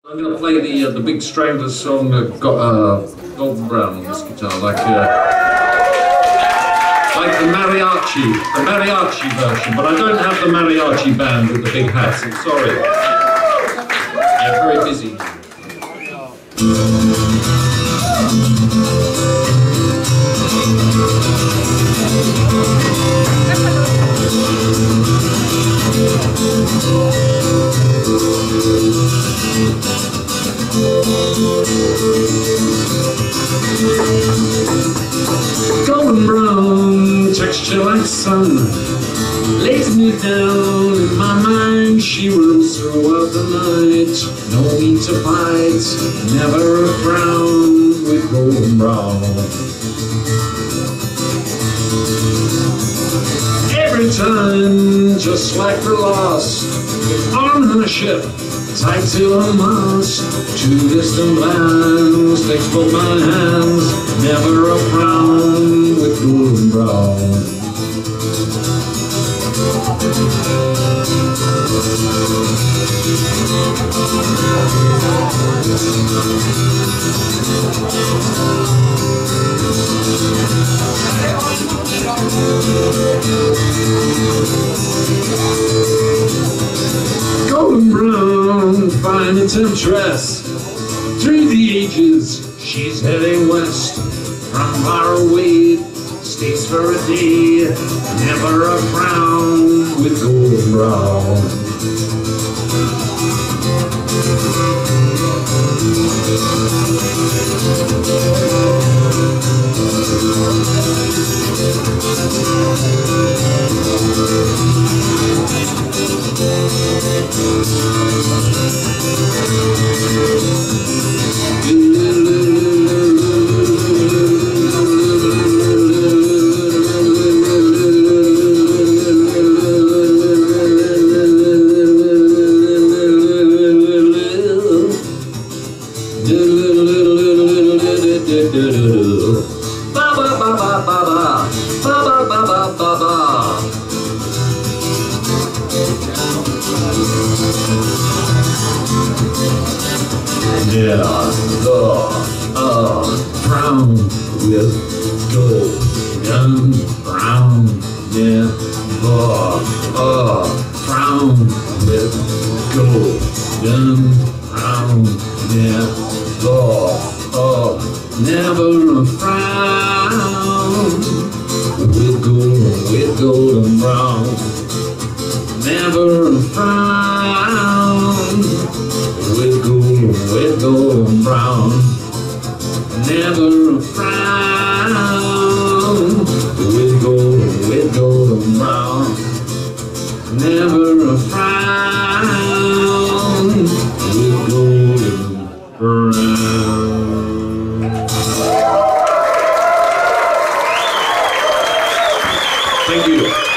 I'm going to play the Big Stranglers song, Golden Brown on this guitar, like the mariachi version, but I don't have the mariachi band with the big hats, I'm sorry. Yeah, very busy. Golden brown, texture like sun, lays me down in my mind. She runs throughout the night, no need to fight, never a frown with golden brown. Every time, just like the last, on her ship, tied to her mast, two distant lands, takes both my hands, never a frown with golden brown. Golden brown, fine and temptress, through the ages she's heading west. From far away, stays for a day, never a frown with golden brown. Yeah, brown with golden brown. Yeah, brown with golden brown. Yeah, never a frown with golden brown. Never a frown with golden brown. Never a frown with golden brown. Never a frown with golden brown. Thank you.